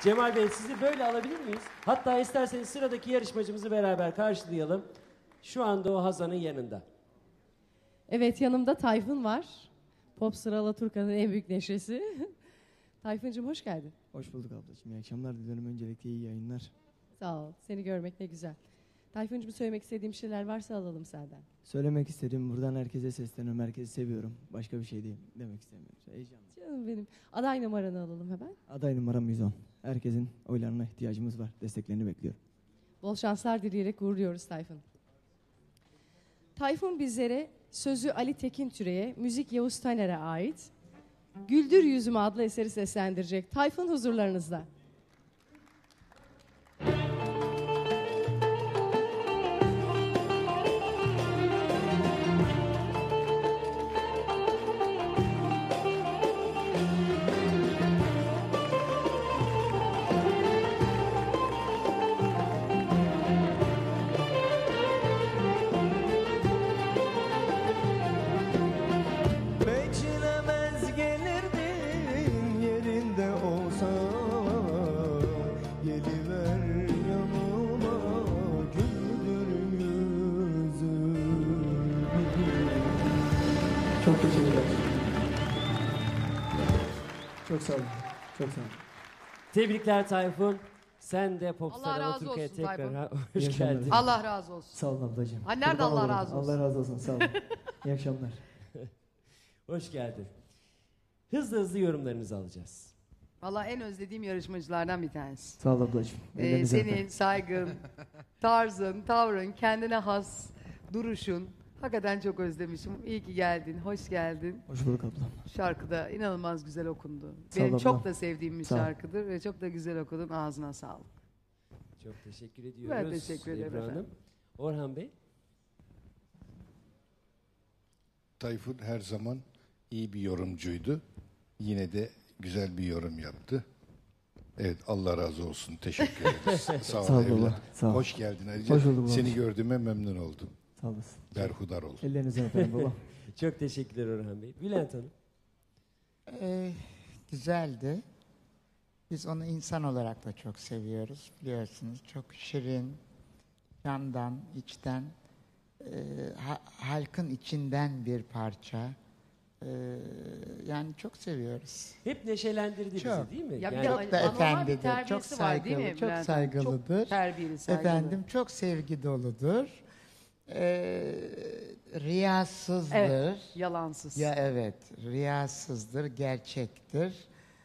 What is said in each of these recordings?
Cemal Bey sizi böyle alabilir miyiz? Hatta isterseniz sıradaki yarışmacımızı beraber karşılayalım. Şu anda o Hazan'ın yanında. Evet, yanımda Tayfun var. Popstar Alaturka'nın en büyük neşesi. Tayfun'cum hoş geldin. Hoş bulduk ablacığım. İyi akşamlar diliyorum. Öncelikle iyi yayınlar. Sağ ol. Seni görmek ne güzel. Tayfun'cum söylemek istediğim şeyler varsa alalım senden. Söylemek istediğim buradan herkese sesleniyorum. Herkesi seviyorum. Başka bir şey değil. Demek istemiyorum. Heyecanlı. Canım benim. Aday numaranı alalım hemen. Aday numaram 110. Herkesin oylarına ihtiyacımız var. Desteklerini bekliyorum. Bol şanslar dileyerek uğurluyoruz Tayfun. Tayfun bizlere sözü Ali Tekintüre'ye, müzik Yavuz Taner'e ait Güldür Yüzümü adlı eseri seslendirecek. Tayfun huzurlarınızda. Beklemez gelirdin yerinde olsam, geliver yanıma güldür yüzümü. Çok teşekkürler. Çok sağ olun. Çok sağ olun. Tebrikler Tayfun. Sen de Allah Popstar razı Alaturka'ya olsun tekrar Tayfun. İyi hoş akşamlar. geldin. Allah razı olsun. Sağ olun ablacığım. Ha, nerede Kurban Allah olurum. razı olsun? Allah razı olsun. Sağ olun. İyi akşamlar. Hoş geldin. Hızlı hızlı yorumlarınızı alacağız. Vallahi en özlediğim yarışmacılardan bir tanesi. Sağ ol ablacığım. Ellerinize Senin öperim. saygın, tarzın, tavrın, kendine has duruşun. Hakikaten çok özlemişim. İyi ki geldin, hoş geldin. Hoş bulduk ablam. Şarkı da inanılmaz güzel okundu. Sağ ol Benim abla. çok da sevdiğim bir Sağ ol. şarkıdır ve çok da güzel okudun. Ağzına sağlık. Çok teşekkür ediyoruz. Ben teşekkür ederim Ebru Hanım. efendim. Orhan Bey. Tayfun her zaman iyi bir yorumcuydu. Yine de güzel bir yorum yaptı. Evet, Allah razı olsun. Teşekkür ederiz. Sağ ol, Sağ ol evlat. baba, sağ ol. Hoş geldin ayrıca. Hoş bulduk baba. Seni gördüğüme memnun oldum. Sağ olasın. Berhudar ol. Ellerinize öperim baba. Çok teşekkürler Orhan Bey. Bülent Hanım. Güzeldi. Biz onu insan olarak da çok seviyoruz biliyorsunuz. Çok şirin, yandan, içten, halkın içinden bir parça. Yani çok seviyoruz. Hep neşelendirdi Çok. bizi değil mi? Ya bir Yani- de Çok da anormal bir efendidir, terbiyesi çok var değil mi saygılı, çok Bülent Hanım? saygılıdır. Çok terbiyeli, saygılı. Efendim çok sevgi doludur. Riyasızdır. Evet, yalansız. Ya evet, riyasızdır, gerçektir.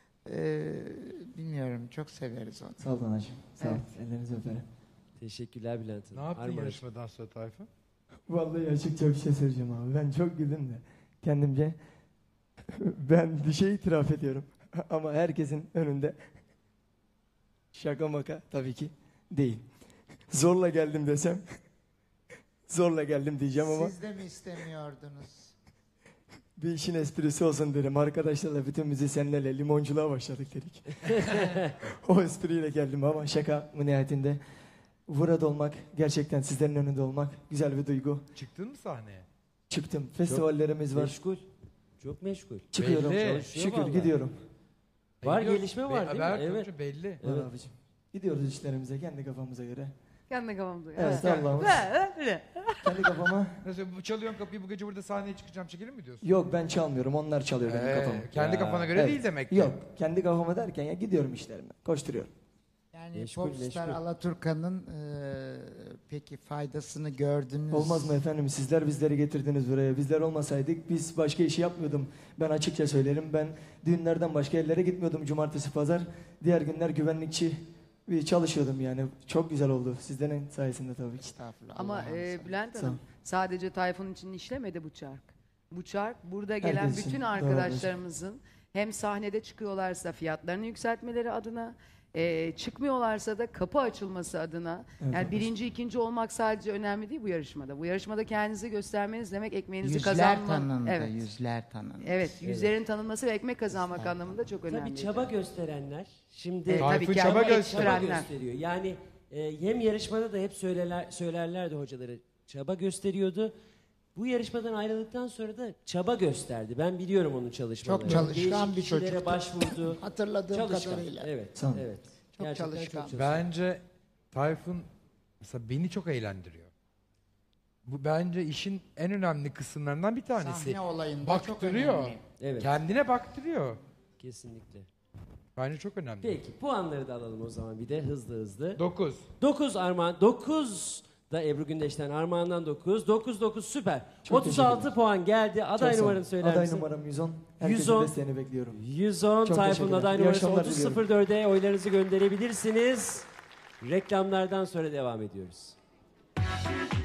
Bilmiyorum, çok severiz onu. Sağ ol anacığım. Sağ ol. Evet. Ellerinize öperim. Teşekkürler Bülent Hanım. Ne yaptın Armağan- yarışmadan sonra Tayfun? Vallahi açıkça bir şey söyleyeceğim abi. Ben çok güldüm de kendimce. Ben bir şey itiraf ediyorum. Ama herkesin önünde şaka maka tabii ki değil. Zorla geldim desem zorla geldim diyeceğim ama Siz de mi istemiyordunuz? bir işin esprisi olsun dedim. Arkadaşlarla bütün müzisyenlerle limonculuğa başladık dedik. O espriyle geldim ama şaka nihayetinde burada olmak, gerçekten sizlerin önünde olmak güzel bir duygu. Çıktın mı sahneye? Çıktım. Festivallerimiz var. Meşgul. Çok meşgul. Çıkıyorum. Belli. Çalışıyor Şükür vallahi. gidiyorum. Var, Belli- gelişme var değil mi? Haber Evet. evet. Belli. Var Evet. abicim. Gidiyoruz işlerimize kendi kafamıza göre. Kendi kafamda. Evet, Allah'ımız. Öyle. Kendi kafama. Nasıl bu çalıyorsun kapıyı bu gece burada sahneye çıkacağım çekelim mi diyorsun? Yok ben çalmıyorum. Onlar çalıyor benim kafamı. Kendi Ya. kafana göre Evet. değil demek ki. Yok. Kendi kafama derken ya gidiyorum işlerime. Koşturuyorum. Yani Meşgul, Popstar meşgul. Alaturka'nın peki faydasını gördünüz. Olmaz mı efendim? Sizler bizleri getirdiniz buraya. Bizler olmasaydık biz başka işi yapmıyordum. Ben açıkça söylerim. Ben düğünlerden başka yerlere gitmiyordum. Cumartesi, pazar. Diğer günler güvenlikçi bir çalışıyordum yani. Çok güzel oldu. Sizlerin sayesinde tabii ki. Estağfurullah. Ama Allah'ım sen- Bülent Sağ ol. Hanım sadece Tayfun için işlemedi bu çark. Bu çark burada gelen Herkes için. bütün Doğru arkadaşlarımızın hem sahnede çıkıyorlarsa fiyatlarını yükseltmeleri adına, çıkmıyorlarsa da kapı açılması adına. Evet, Yani ablacığım. birinci, ikinci olmak sadece önemli değil bu yarışmada. Bu yarışmada kendinizi göstermeniz demek ekmeğinizi Yüzler kazanmak. tanındı, Evet. yüzler tanındı. Evet, yüzlerin tanınması ve ekmek kazanmak Estağfurullah. anlamında çok önemli. Tabii çaba gösterenler şimdi Evet, tabii Tayfun ki çaba ama gösteriyor. çaba gösteriyor. Yani hem yarışmada da hep söylerlerdi hocaları. Çaba gösteriyordu. Bu yarışmadan ayrıldıktan sonra da çaba gösterdi. Ben biliyorum onun çalışmalarını. Çok çalışkan Değişik bir kişilere çocuktu. başvurdu. Hatırladığım Çalışkan. kadarıyla. Evet. Sağ olun. Evet. Gerçekten çok çalışkan. çalışkan. Bence Tayfun mesela beni çok eğlendiriyor. Bu bence işin en önemli kısımlarından bir tanesi. Sahne olayında çok Baktırıyor. önemli. Evet, Kendine baktırıyor. kesinlikle. Bence çok önemli. Peki puanları da alalım o zaman bir de hızlı. 9. 9 Armağan, 9 da Ebru Gündeş'ten, Armağan'dan 9. 9 süper. Çok 36 teşekkür puan geldi. Çok Aday sağ ol. numaranı söyler Aday misin? numaram 110. Herkesin 110. desteğini bekliyorum. 110 Çok Tayfun'un teşekkürler. aday İyi numarası akşamlar diliyorum. 30.04'e oylarınızı gönderebilirsiniz. Reklamlardan sonra devam ediyoruz.